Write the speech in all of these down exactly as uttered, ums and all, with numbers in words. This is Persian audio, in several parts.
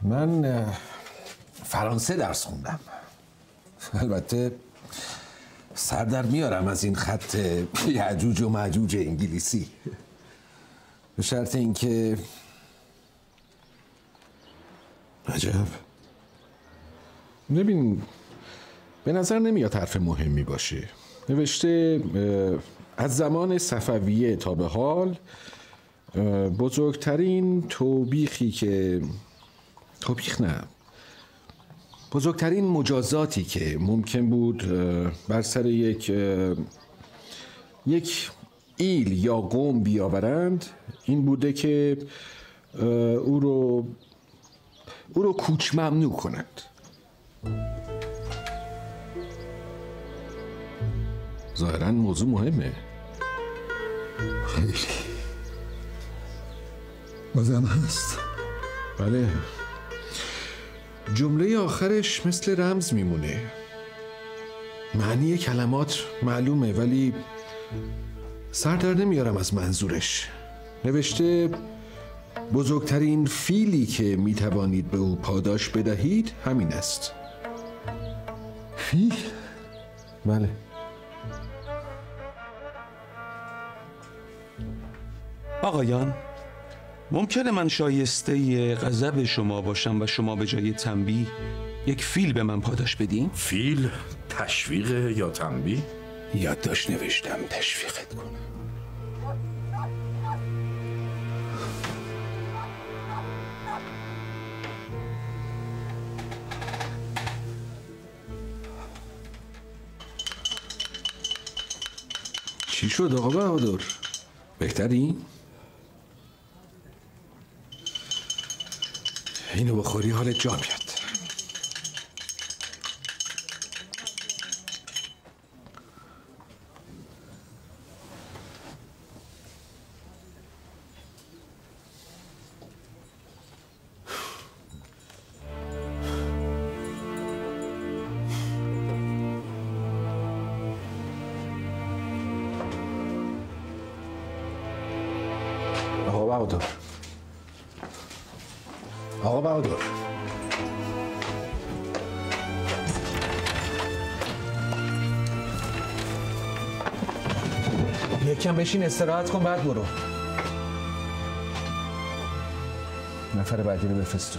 من فرانسه درس خوندم. البته سر در میارم از این خط یعجوج و معجوج انگلیسی، به شرط اینکه عجب. ببین به نظر نمیاد حرف مهمی باشه. نوشته از زمان صفویه تا به حال بزرگترین توبیخی که توبیخ نه بزرگترین مجازاتی که ممکن بود بر سر یک یک ایل یا قوم بیاورند این بوده که او رو او رو کوچ ممنوع کنند. ظاهراً موضوع مهمه. خیلی بازم هست. بله، جمله آخرش مثل رمز میمونه. معنی کلمات معلومه ولی سر در نمیارم از منظورش. نوشته بزرگترین فیلی که میتوانید به او پاداش بدهید همین است. فیل؟ بله. آقایان، ممکنه من شایسته غضب شما باشم و شما به جای تنبیه یک فیل به من پاداش بدین؟ فیل؟ تشویق یا تنبیه؟ یادداشت نوشتم تشویقت کنم. چی شد آقا بهادر؟ بهتری؟ اینو بخوری حالت جا میاد. آقا بهادر، آقا بهادر، یکم بشین استراحت کن بعد برو. نفر بعدی رو بفرست.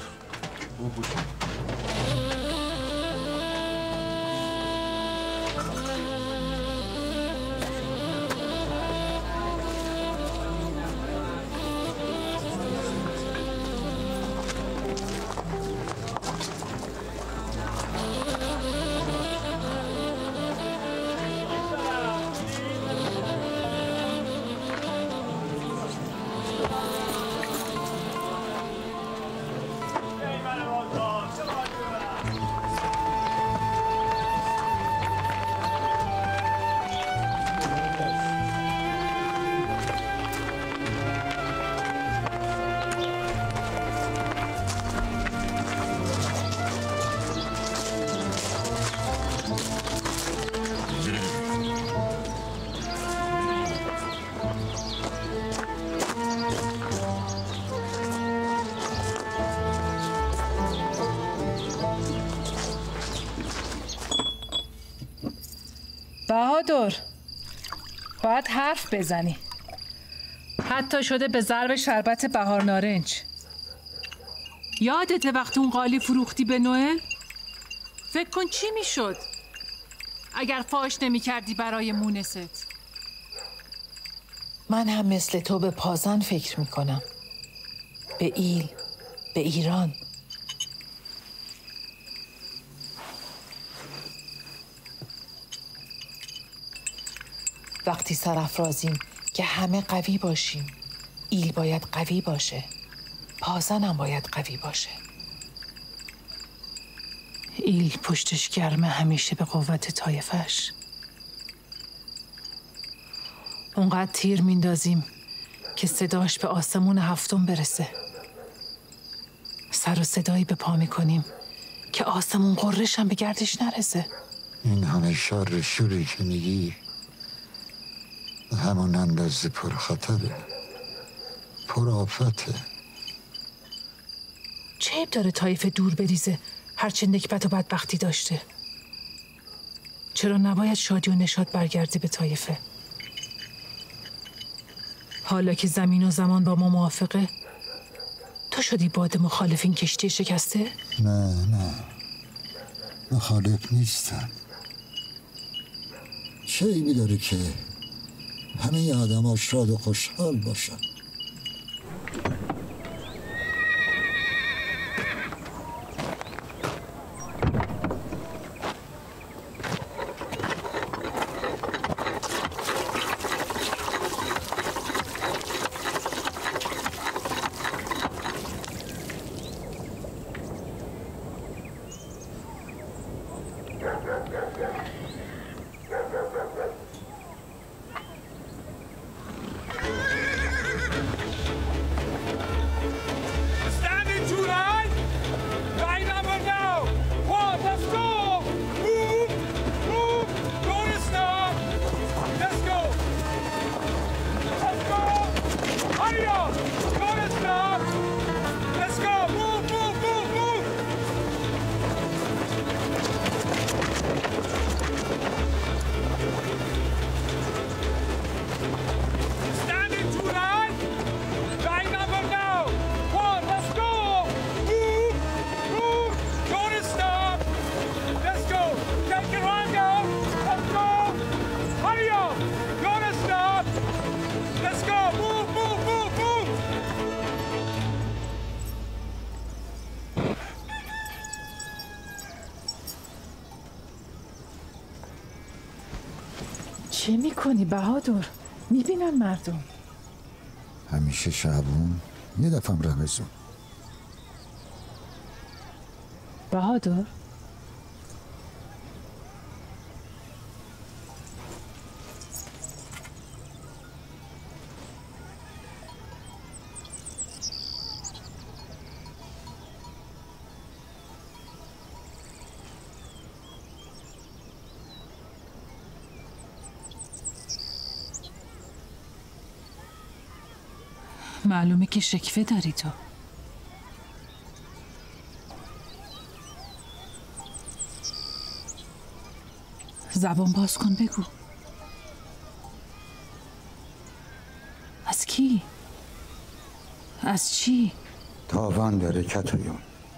بهادر، باید حرف بزنی. حتی شده به ضرب شربت بهار نارنج. یادته وقتی اون قالی فروختی به نوئل؟ فکر کن چی میشد اگر فاش نمی کردی برای مونست. من هم مثل تو به پازن فکر میکنم، به ایل، به ایران. وقتی سرافرازیم که همه قوی باشیم، ایل باید قوی باشه، پازن هم باید قوی باشه. ایل پشتش گرمه همیشه به قوت طایفش. اونقدر تیر میندازیم که صداش به آسمون هفتم برسه. سر و صدایی به پا میکنیم که آسمون قررش هم به گردش نرسه. این همه شر شوری که میگی همون اندازه پر خطره، پر آفته. چه چه عیب داره طایفه دور بریزه هرچه نکبت و بدبختی داشته؟ چرا نباید شادی و نشاط برگردی به طایفه؟ حالا که زمین و زمان با ما موافقه، تو شدی باد مخالف این کشتی شکسته؟ نه نه مخالف نیستم. چه عیبی داره که همه آدم ها شاد و خوشحال باشن؟ چه میکنی بهادر؟ میبینن مردم. همیشه شعبون یه دفعه رمزون. بهادر معلومه که شکوه داری تو. زبان باز کن بگو. از کی؟ از چی؟ تاوان داره کتایون.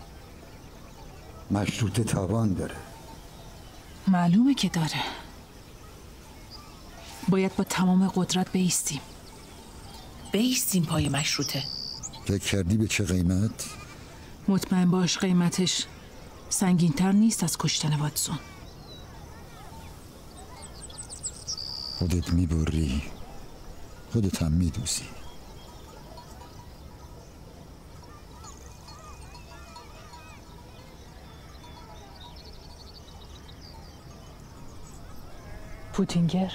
مشروطه تاوان داره. معلومه که داره. باید با تمام قدرت بایستیم. بایستیم پای مشروطه. فکر کردی به چه قیمت؟ مطمئن باش قیمتش سنگین‌تر نیست از کشتن واتسون. خودت میبری، خودت هم میدوزی. پوتینگر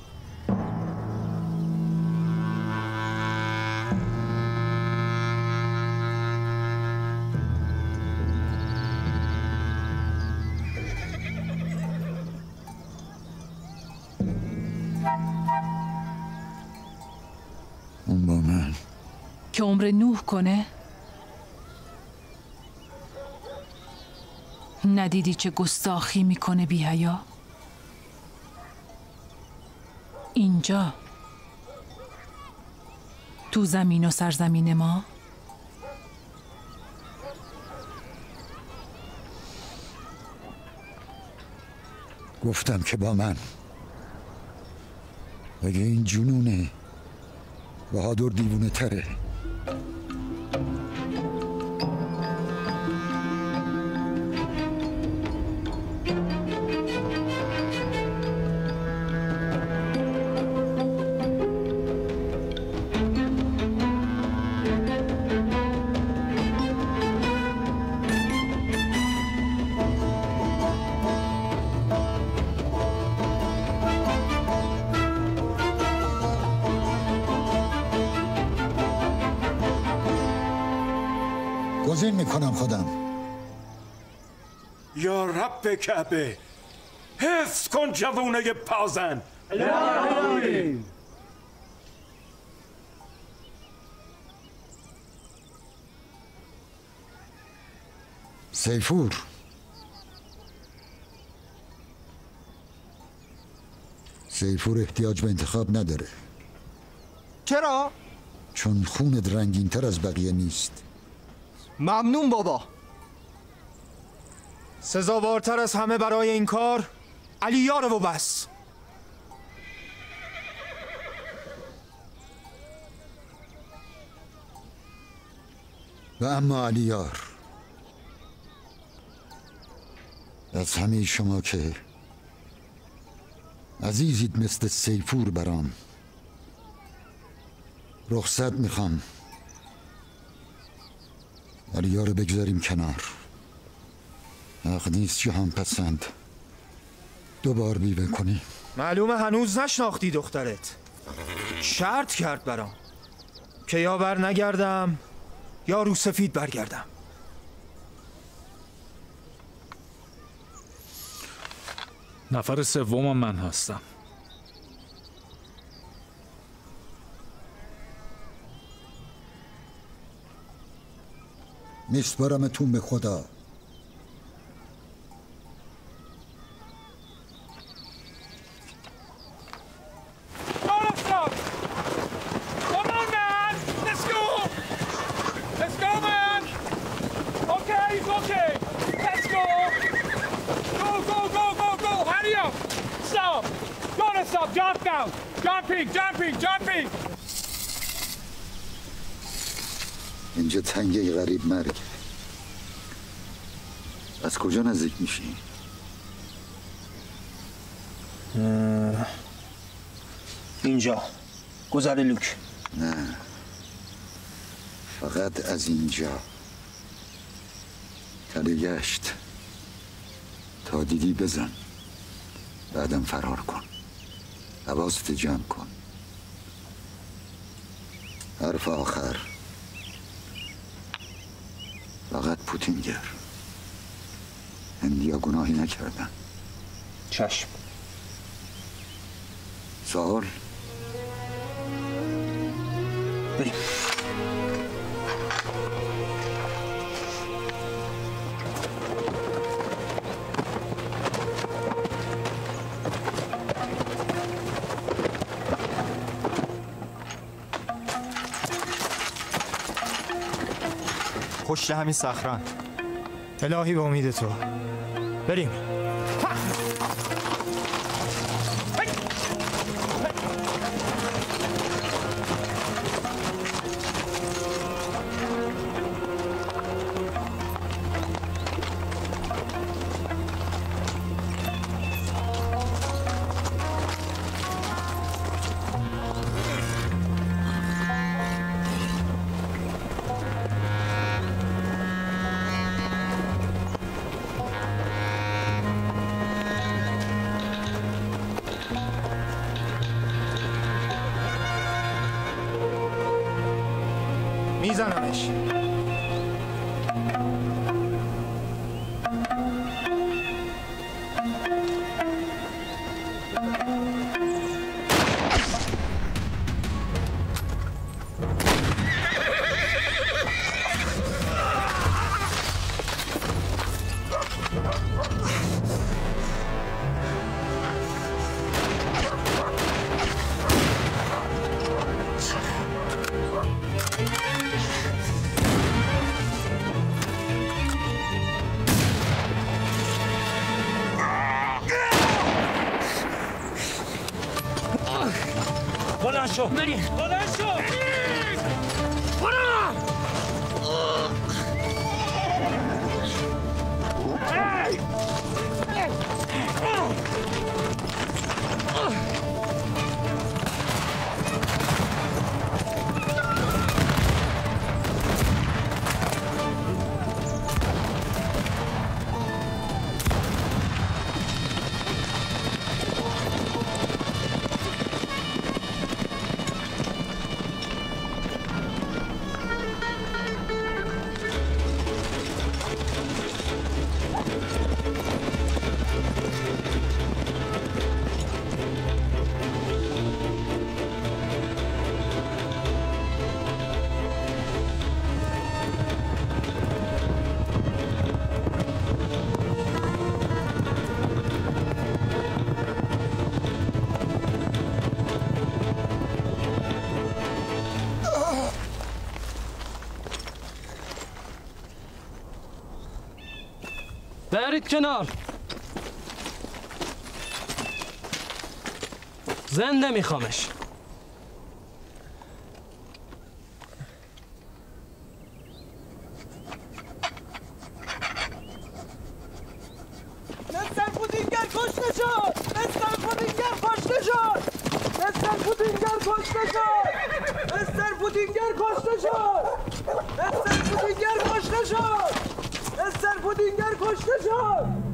اون با من که عمر نوح کنه؟ ندیدی چه گستاخی میکنه بی حیا؟ اینجا تو زمین و سرزمین ما گفتم که با من. اگه این جنونه بهادر دیوونه تره. گزین میکنم خودم. یا رب کعبه حفظ کن جوونه پازن. سیفور، سیفور احتیاج به انتخاب نداره. چرا؟ چون خونت رنگین تر از بقیه نیست. ممنون بابا. سزاوارتر از همه برای این کار علی یاره و بس. و اما علی یار، از همه شما که عزیزید مثل سیفور برام، رخصت میخوام. علیا رو بگذاریم کنار. حق نیست جهان پسند دوبار بیوه کنی. معلومه هنوز نشناختی دخترت. شرط کرد برام که یا بر نگردم یا رو سفید برگردم. نفر سوم من هستم. میسپارمتون به خدا. اینجا تنگه غریب مرگ. از کجا نزدیک میشی؟ اینجا گذر لوک. نه، فقط از اینجا. تله گشت تا دیدی بزن، بعدم فرار کن. حواست جمع کن. حرف آخر فقط پوتینگر. هندیا گناهی نکردن. چشم. سوال؟ بریم. پشت همین صخره‌ان. الهی به امید تو. بریم. میزنمش. بلند شو. بریم. بلند شو. برو. برید کنار. زنده میخوامش. مستر پودینگر کشته شد! مستر پودینگر کشته شد! مستر پودینگر کشته شد! مستر پودینگر کشته شد! مستر پودینگر کشته شد! مستر پودینگر کشته شد!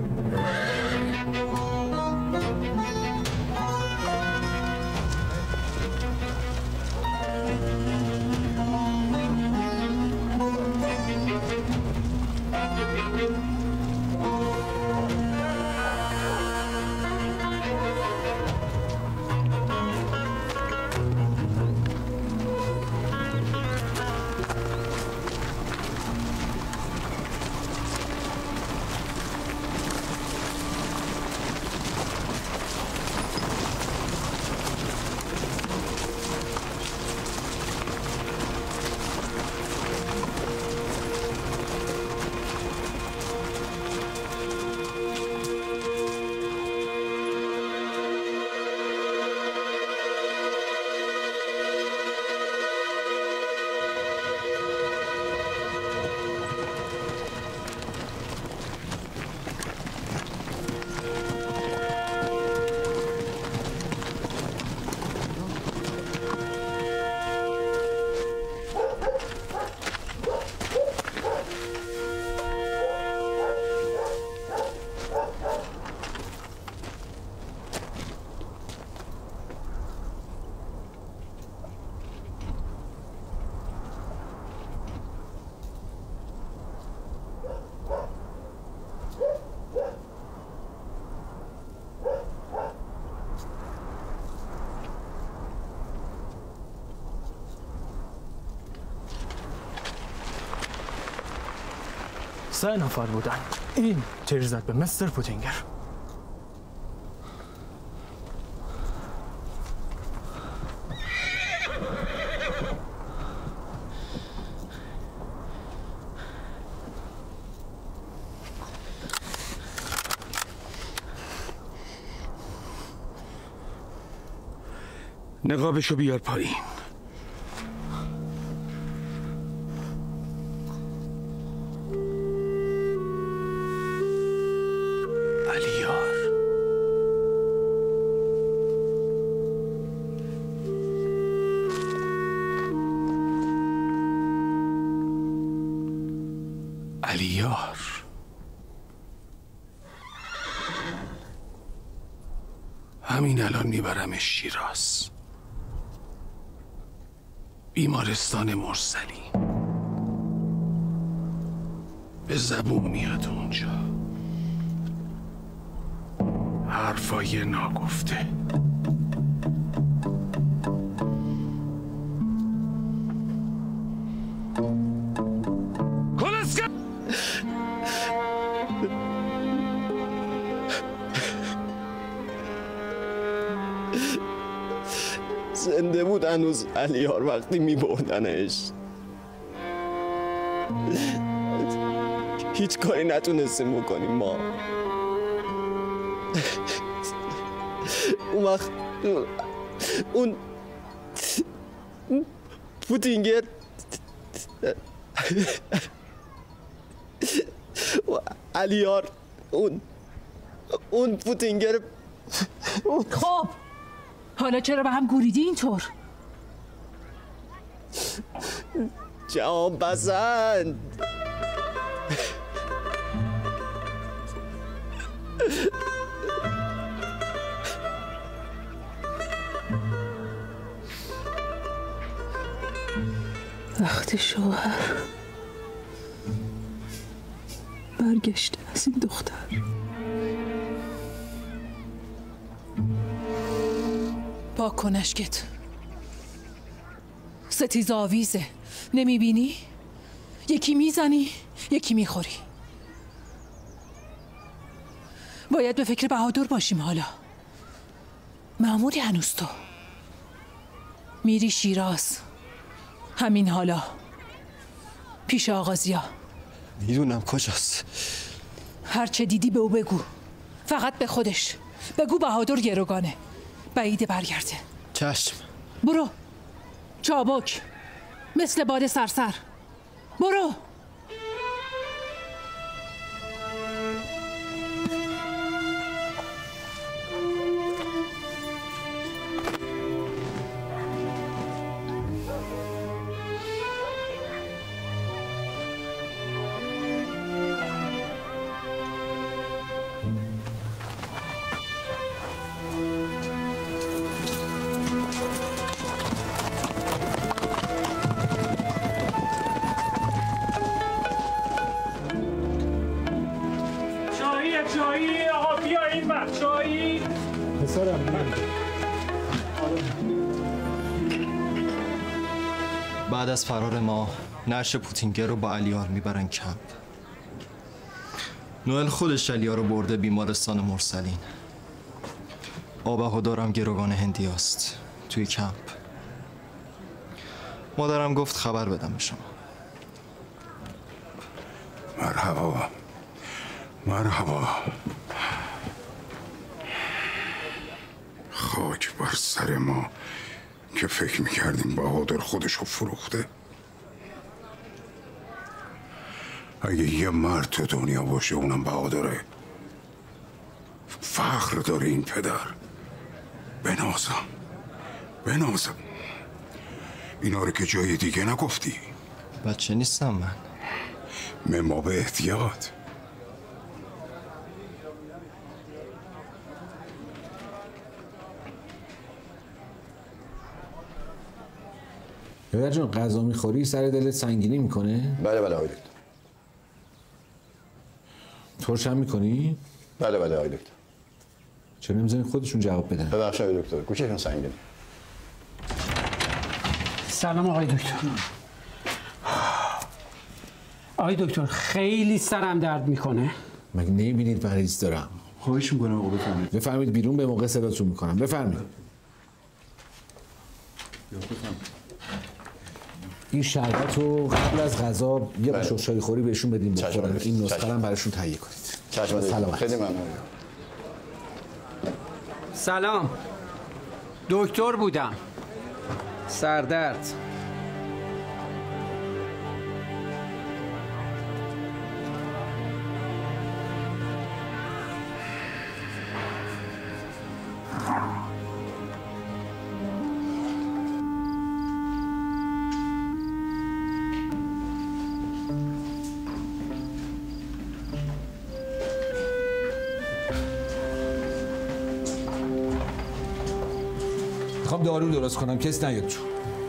سه نفر بودن. این تیر زد به مستر پودینگر. نقابشو بیار پایین. علیار علیار همین الان میبرمش شیراز، بیمارستان مرسلی. به زبون میاد اونجا، حرفای ناگفته. کلسکه زنده بود هنوز علیار وقتی می بردنش. هیچ کاری نتونستیم بکنیم ما. اون وقت اون پودینگر علیار اون اون پودینگر. خب حالا چرا به هم گوریدی اینطور؟ جهان پسند وقتی شوهر برگشته از این دختر، پاک کن اشکت. ستیز آویزه، نمیبینی؟ یکی میزنی یکی میخوری. باید به فکر بهادر باشیم. حالا مأموری هنوز تو میری شیراز، همین حالا پیش آغازیا. میدونم کجاست. هر چه دیدی به او بگو، فقط به خودش بگو بهادر گروگانه، بعیده برگرده. چشم. برو چابک مثل باد سرسر، برو. بعد از فرار ما نعش پوتینگر رو با الیار میبرن کمپ. نوئل خودش الیار رو برده بیمارستان مرسلین. آبهادارم گروگان هندی است توی کمپ. مادرم گفت خبر بدم به شما. مرحبا مرحبا. خاک بر سر ما که فکر میکردیم بهادر خودشو فروخته. اگه یه مرد تو دنیا باشه اونم بهادره. فخر داره این پدر. بنازم بنازم اینا رو که جای دیگه نگفتی. بچه نیستم من. مما به احتیاط. پدر جان غذا میخوری سر دلت سنگینی میکنه؟ بله بله آقای دکتر. ترشم میکنی؟ بله بله آقای دکتر. چرا نمیزنی خودشون جواب بدن؟ ببخشید آقای دکتر گوششون سنگینه. سلام آقای دکتر. آقای دکتر خیلی سرم درد میکنه. مگه نمیبینید مریض دارم؟ خواهش میکنم آقا بفرمایید. بفرمایید بیرون به موقع صداتون میکنم. بفرمایید. این شربت رو قبل از غذا یه قاشق چای خوری بهشون بدیم بخورن. این نسخه هم براشون تهیه کنید. چشم. سلامت. خیلی ممنون. سلام. دکتر بودم. سردرد. میخوام دارو درست کنم کس نیاد تو.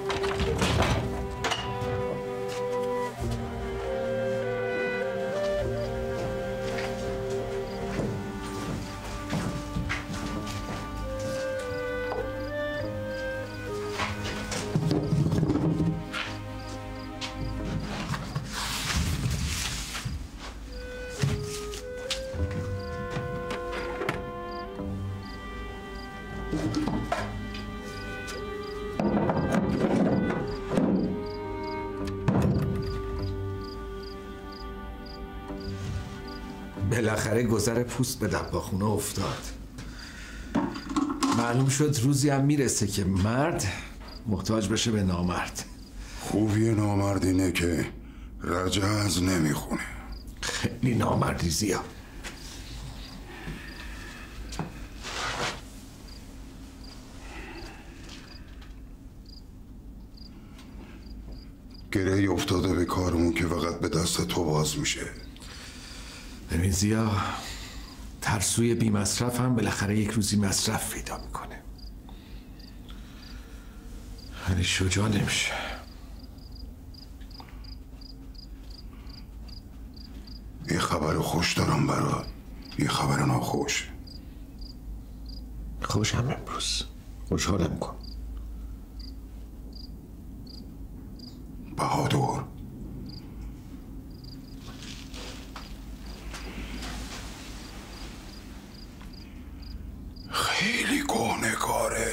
بالاخره گذر پوست به دباخونه افتاد. معلوم شد روزی هم میرسه که مرد محتاج بشه به نامرد. خوبی نامرد اینه که رجز نمیخونه. خیلی نامردی زیاد. گره افتاده به کارمون که فقط به دست تو باز میشه. ببین زیا، ترسوی بی مصرف هم بالاخره یک روزی مصرف پیدا میکنه. ولی شجاع نمیشه. یه خبر خوش دارم برات، یه خبر ناخوش. خوشم امروز، خوشحالم کن. بهادر خیلی گنه‌کاره.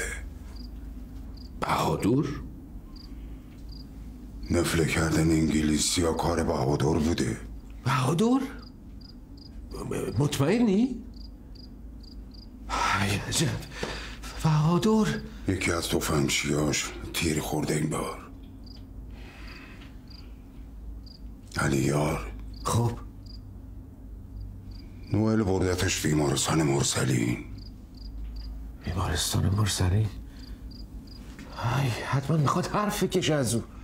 بهادر؟ نفله کردن انگلیسی ها کار بهادر بوده. بهادر؟ مطمئنی؟ عجب بهادر. یکی از تفنگچیاش تیر خورده این بار. علیار. خب نوئل بردتش بیمارستان مرسلین. بیمارستان مرسلین؟ ای حتما میخواد حرف بکشه از او.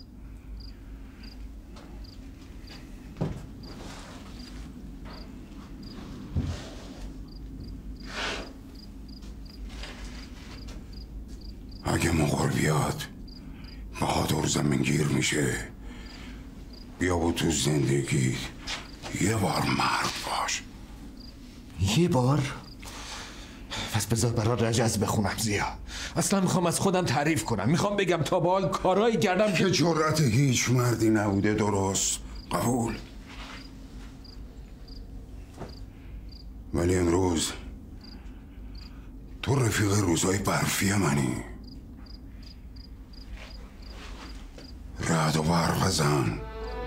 اگه مغول بیاد بهادر زمینگیر میشه. بیا با تو زندگی یه بار مرد باش. یه بار؟ پس بذار برای رجز بخونم زیا. اصلا میخوام از خودم تعریف کنم. میخوام بگم تا به حال کارایی کردم که جرأت هیچ مردی نبوده. درست قبول. ولی امروز تو رفیق روزای برفی منی. رعد و برق بزن.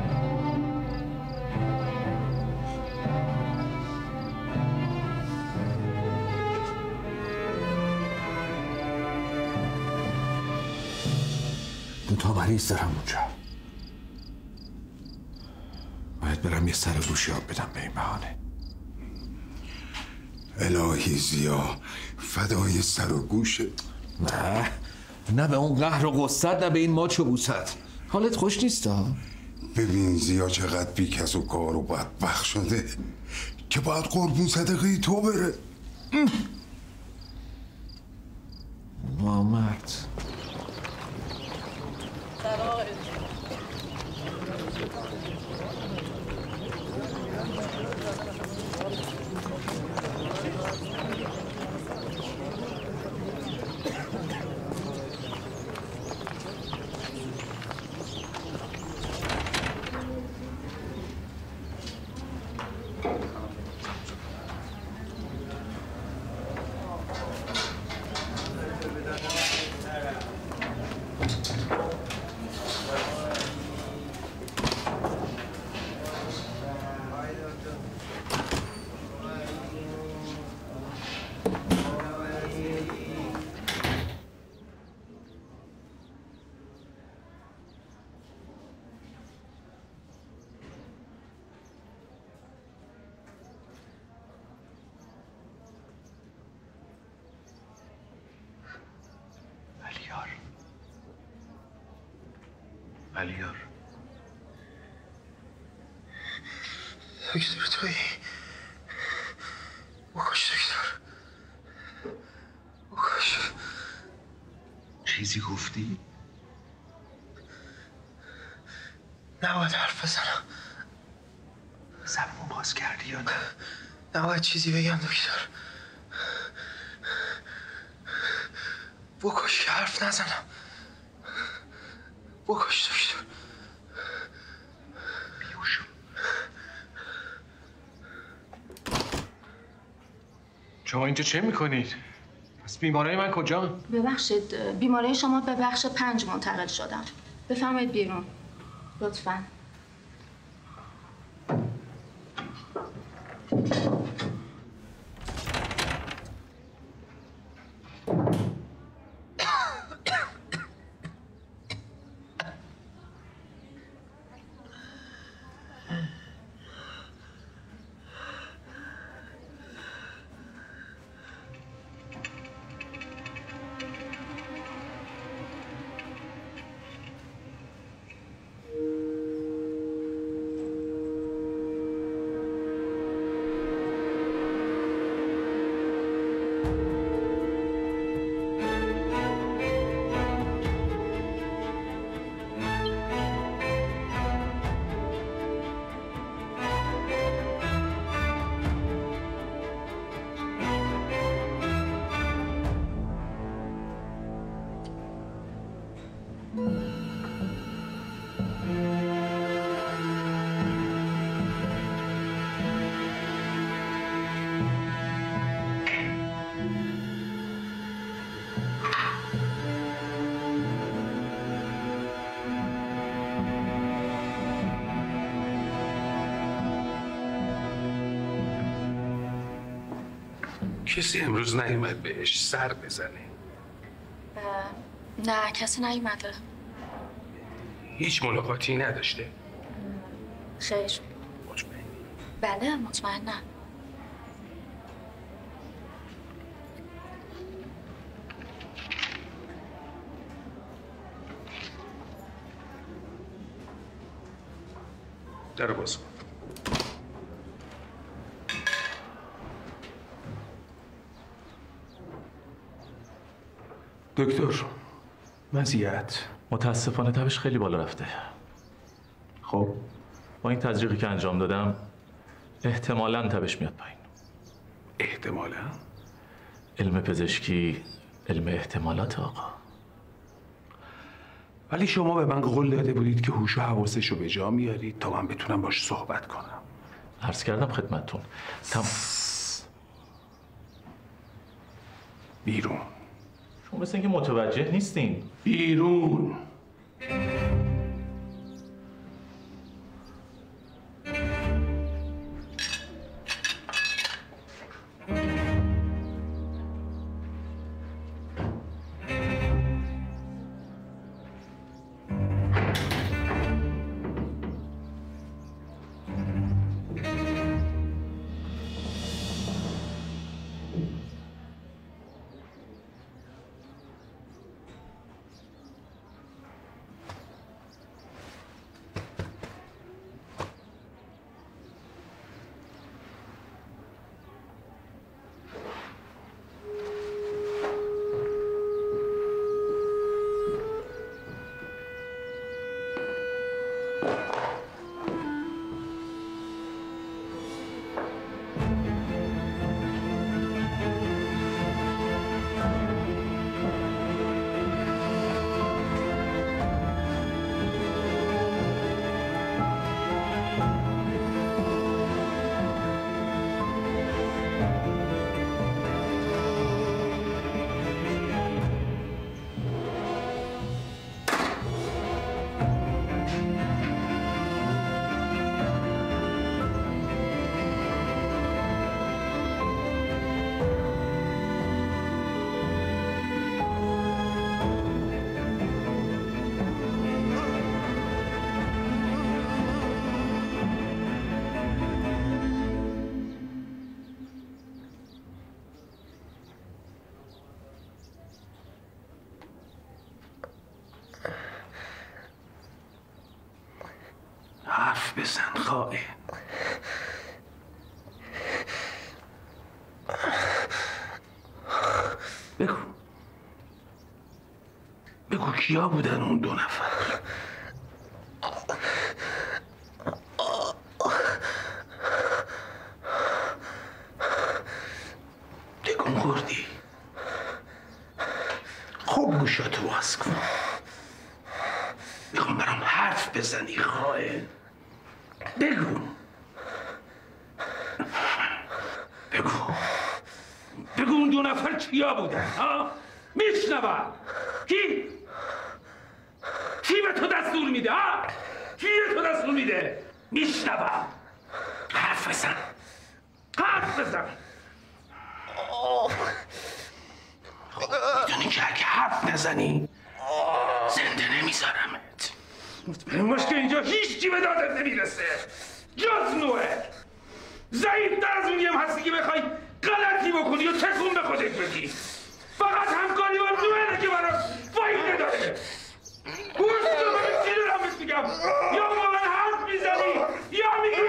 دو تا مریض دارم اونجا. باید برم یه سر گوشی آب بدم به این بهانه. الهی زیا فدای سر و گوشت. نه نه به اون قهر و غصت، نه به این ماچ و بوست. حالت خوش نیست ها؟ ببین زیا چقدر بیکس و کار و بدبخت شده که باید قربون صدقه تو بره. نامرد. علیار دکتر تویی؟ بکش دکتر بکش. چیزی گفتی؟ نباید حرف بزنم. زبون باز کردی یا نه؟ نباید چیزی بگم دکتر. بکش که حرف نزنم. بکش دکتر. بیوشو. شما اینجا چه میکنید؟ پس بیمارای من کجا؟ ببخشید بیمارای شما به بخش پنج منتقل شدن. بفرمایید بیرون لطفاً. کسی امروز نیومد بهش سر بزنه؟ نه کسی نیومده. هیچ ملاقاتی نداشته؟ خیر. مطمئنی؟ بله مطمئنم. در باز کن. دکتر، وضعیت متاسفانه تبش خیلی بالا رفته. خب با این تزریقی که انجام دادم احتمالاً تبش میاد پایین. احتمالاً؟ علم پزشکی علم احتمالات آقا. ولی شما به من قول داده بودید که هوش و حواسش رو به جا میارید تا من بتونم باش صحبت کنم. عرض کردم خدمتتون. تم... بیرون. شما مثل اینکه متوجه نیستین. بیرون. حرف بزن خائن. بگو بگو کیا بودن اون دو نفر؟ تکون خوردی؟ خوب گوشاتو باز کن. میخوام برام حرف بزنی خائن. بگو بگو بگو اون دو نفر کیا بودن ها؟ میشنوم. کی؟ کی به تو دستور میده ها؟ کی به تو دستور میده؟ میشنوم. حرف بزن حرف بزن. میدونی که اگه حرف نزنی زنده نمیذارمت. مطمئن باش که اینجا هیچ کی به دادت نمیرسه جز نوه. ضعیف‌تر از اونی هم هستی که بخوای غلطی بکنی و تکون به خودت بدی. فقط همکاری با نوه که برات فایده داره. گوش تو من چی دارم بهت میگم؟ یا با من حرف میزنی یا میگی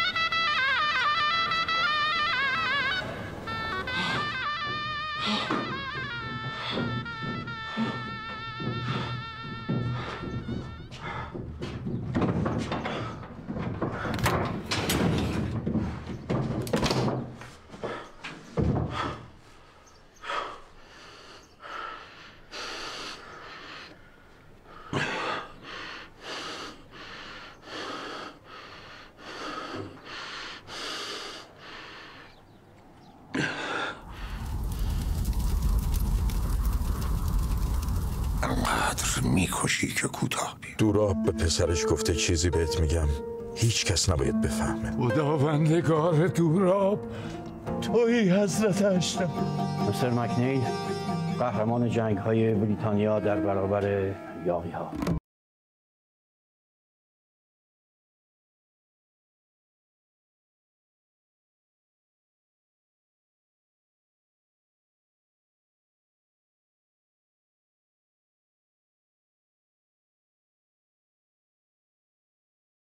Oh. اونقدر میکشی که کوتاه بی. دوراب به پسرش گفته چیزی بهت میگم هیچ کس نباید بفهمه. خداوندگار دوراب تویی حضرت اشرف. مستر مکنیل قهرمان جنگ های بریتانیا در برابر یاغی ها.